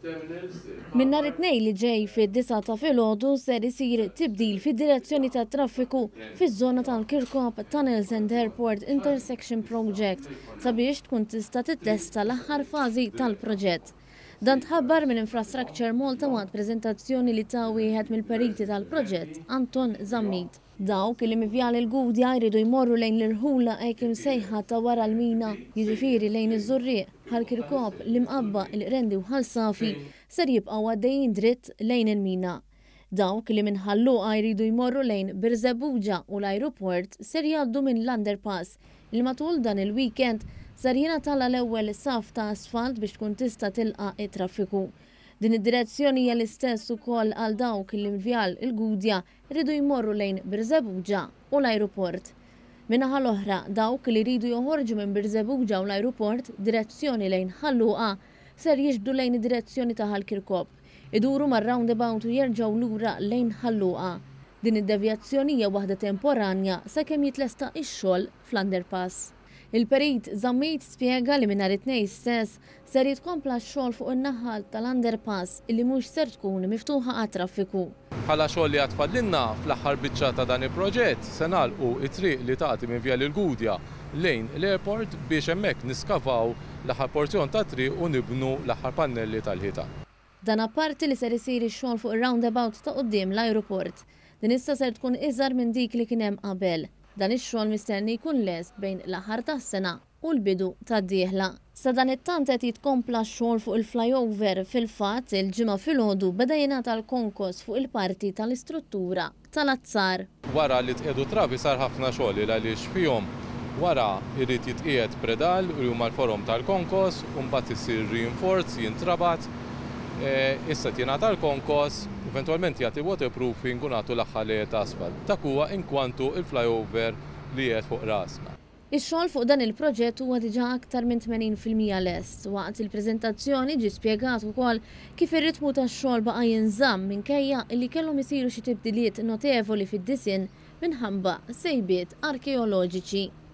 Min nhar it-tnejn li ġej fid-9 ta' filgħodu ser isir tibdil fid-direzzjoni tat-traffiku fiż-żona tal-Kirkop Tunnels and Airport Intersection Project sabiex tkun tista' tittesta l-aħħar fażi tal-proġett. Dan tħabbar minn Infrastructure Malta waqt preżentazzjoni li ta' wieħed mill-periti tal-proġett, Anton Zammit. Dawk li mivjal il-Gudja jridu jmorru lejn l-irħula hekk imsejħa ta' wara l-mina, jiġifieri lejn iż-Żurrieq, ħall-Kirkop, l-Imqabba, il-Qrendi u ħall-Safi ser jibqgħu għaddejjin dritt lejn il-mina. Dawk li minn Ħalluqa jridu jmorru lejn Birżebbuġa u l-ajruport ser jgħaddu minn l-underpass li matul dan il-weekend ser jingħata l-ewwel saf ta' asfalt biex tkun tista' tilqa' it-traffiku. Din id-direzzjoni hija l-istess ukoll għal dawk li mvjal il-Gudja jridu jmorru lejn Birżebbuġa u l-ajruport. Min-naħa l-oħra dawk li jridu joħorġu minn Birżebbuġa u l-ajruport direzzjoni lejn Ħalluqa ser jiġbdu lejn id-direzzjoni ta' Ħall-Kirkop. Iduru mar-roundabout u jerġgħu lura lejn Ħalluqa. Din id-devjazzjoni hija waħda temporanja sakemm jitlesta x-xogħol fl-underpass. Il-perit Zammit spjega li minn nhar it-tnejn stess ser jitkompla x-xogħol fuq in-naħal tal-underpass illi mhux ser tkun miftuħa għat-traffiku. Bħala xogħol li għatfadlinna fl-aħħar biċċa ta' dan il-proġett se nagħlqu it-triq li tagħti minn via il-Gudja lejn l-airport biex hemmhekk niskavaw l-aħħar porzjon ta' triq u nibnu l-aħħar pannelli tal-ħitan. Dan apparti li ser isir ix-xogħol fuq ir-roundabout ta' quddiem l-ajruport. Din issa ser tkun iżgħar minn dik li kien hemm qabel. Dan ix-xogħol mistenni jkun lest bejn l-aħħar tas-sena u l-bidu tad-dieħla. Sa dan it-tant qed jitkompla x-xogħol fuq il-flyover fil-fatt il-ġimgħa filgħodu beda jingħata l-konkos fuq il-parti tal-istruttura tal-azzar. Wara li tqiegħdu travi sar ħafna xogħol għaliex fihom wara jrid jitqiegħed predal u huma l-forom tal-konkos u mbagħad isir reinforce jintrabat. Issa jingħata l-konkos, eventwalment jagħti waterproofing u nagħtu l-aħħar lejer ta' asfalt. Dak huwa inkwantu il-flyover li qiegħed fuq rasna. Ix-xogħol fuq dan il-proġett huwa diġà aktar minn 80% lest. Waqt il-preżentazzjoni ġie spjegat ukoll kif ir-ritmu tax-xogħol baqa' jinżamm minkejja li kellhom isiru xi tibdiliet notevoli fid-disinn minħabba sejbiet arkeoloġiċi.